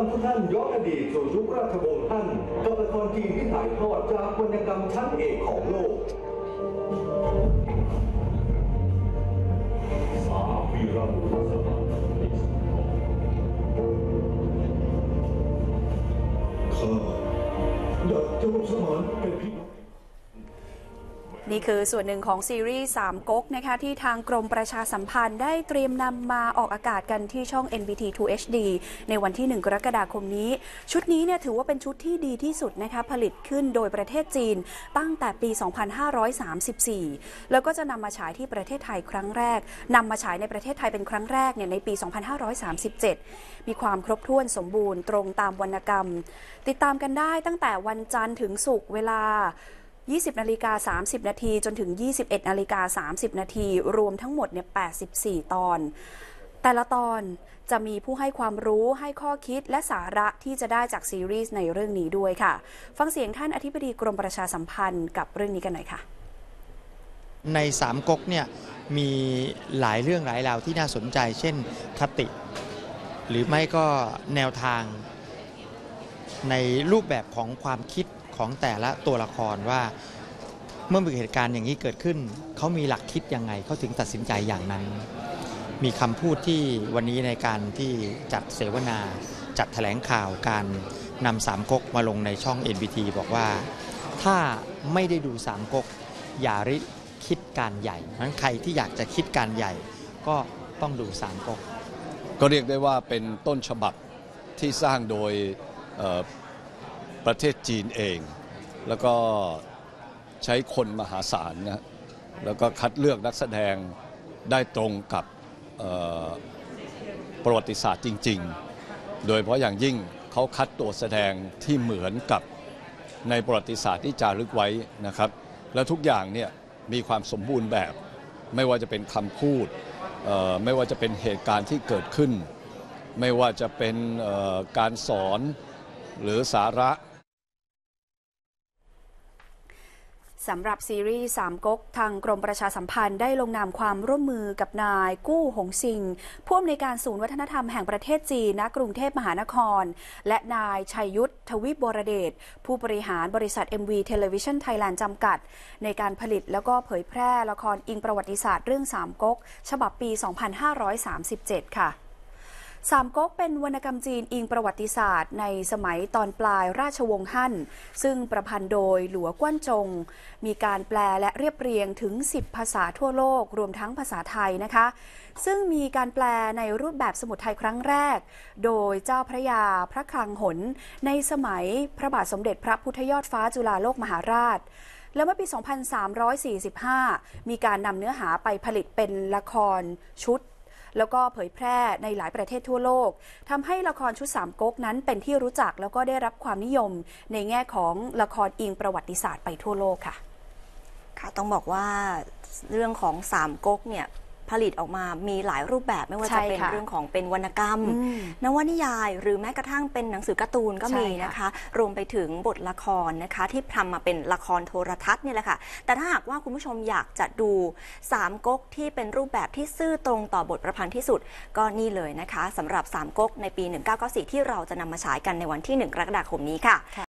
ำทุกท่านย้อนอดีตสู่ยุคราชวงศ์ฮั่นกับละครจีนที่ถ่ายทอดจากวรรณกรรมชั้นเอกของโลกสาวีรบุรุษสถานข้าอยากจะร่วมสมานเป็นพี่นี่คือส่วนหนึ่งของซีรีส์3ก๊กนะคะที่ทางกรมประชาสัมพันธ์ได้เตรียมนำมาออกอากาศกันที่ช่อง NBT 2 HD ในวันที่1 กรกฎาคมนี้ชุดนี้เนี่ยถือว่าเป็นชุดที่ดีที่สุดนะคะผลิตขึ้นโดยประเทศจีนตั้งแต่ปี 2534 แล้วก็จะนำมาฉายที่ประเทศไทยครั้งแรกนำมาฉายในประเทศไทยเป็นครั้งแรกเนี่ยในปี 2537 มีความครบถ้วนสมบูรณ์ตรงตามวรรณกรรมติดตามกันได้ตั้งแต่วันจันทร์ถึงศุกร์เวลา20:30 นาทีจนถึง 21:30 นาทีรวมทั้งหมดเนี่ย84 ตอนแต่ละตอนจะมีผู้ให้ความรู้ให้ข้อคิดและสาระที่จะได้จากซีรีส์ในเรื่องนี้ด้วยค่ะฟังเสียงท่านอธิบดีกรมประชาสัมพันธ์กับเรื่องนี้กันหน่อยค่ะใน3ก๊กเนี่ยมีหลายเรื่องหลายราวที่น่าสนใจเช่นคติหรือไม่ก็แนวทางในรูปแบบของความคิดของแต่ละตัวละครว่าเมื่อมีเหตุการณ์อย่างนี้เกิดขึ้นเขามีหลักคิดยังไงเขาถึงตัดสินใจอย่างนั้นมีคำพูดที่วันนี้ในการที่จัดเสวนาจัดแถลงข่าวการนำ3ก๊กมาลงในช่อง NBT บอกว่าถ้าไม่ได้ดู3ก๊กอย่าริคิดการใหญ่เพราะฉะนั้นใครที่อยากจะคิดการใหญ่ก็ต้องดู3ก๊กก็เรียกได้ว่าเป็นต้นฉบับที่สร้างโดยประเทศจีนเองแล้วก็ใช้คนมหาศาลนะแล้วก็คัดเลือกนักแสดงได้ตรงกับประวัติศาสตร์จริงๆโดยเฉพาะอย่างยิ่งเขาคัดตัวแสดงที่เหมือนกับในประวัติศาสตร์ที่จารึกไว้นะครับและทุกอย่างเนี่ยมีความสมบูรณ์แบบไม่ว่าจะเป็นคำพูดไม่ว่าจะเป็นเหตุการณ์ที่เกิดขึ้นไม่ว่าจะเป็นการสอนหรือสาระสำหรับซีรีส์3ก๊กทางกรมประชาสัมพันธ์ได้ลงนามความร่วมมือกับนายกู้หงซิงผู้อำนวยการศูนย์วัฒนธรรมแห่งประเทศจีนณกรุงเทพมหานครและนายชัยยุทธทวีปวรเดชผู้บริหารบริษัท MV Television Thailand จำกัดในการผลิตแล้วก็เผยแพร่ละครอิงประวัติศาสตร์เรื่อง3ก๊กฉบับปี 2537 ค่ะ3ก๊กเป็นวรรณกรรมจีนอิงประวัติศาสตร์ในสมัยตอนปลายราชวงศ์ฮั่นซึ่งประพันธ์โดยหลัวกว้านจงมีการแปลและเรียบเรียงถึง10ภาษาทั่วโลกรวมทั้งภาษาไทยนะคะซึ่งมีการแปลในรูปแบบสมุดไทยครั้งแรกโดยเจ้าพระยาพระคลังหนในสมัยพระบาทสมเด็จพระพุทธยอดฟ้าจุฬาโลกมหาราชและเมื่อปี 2345 มีการนำเนื้อหาไปผลิตเป็นละครชุดแล้วก็เผยแพร่ในหลายประเทศทั่วโลกทำให้ละครชุด3ก๊กนั้นเป็นที่รู้จักแล้วก็ได้รับความนิยมในแง่ของละครอิงประวัติศาสตร์ไปทั่วโลกค่ะต้องบอกว่าเรื่องของ3ก๊กเนี่ยผลิตออกมามีหลายรูปแบบไม่ว่าจะเป็นเรื่องของเป็นวรรณกรรมนวนิยายหรือแม้กระทั่งเป็นหนังสือการ์ตูนก็มีนะคะรวมไปถึงบทละครนะคะที่ทำมาเป็นละครโทรทัศน์เนี่ยแหละค่ะแต่ถ้าหากว่าคุณผู้ชมอยากจะดู3ก๊กที่เป็นรูปแบบที่ซื่อตรงต่อบทประพันธ์ที่สุดก็นี่เลยนะคะสำหรับ3ก๊กในปี 1994 ที่เราจะนำมาฉายกันในวันที่1 กรกฎาคมนี้ค่ะ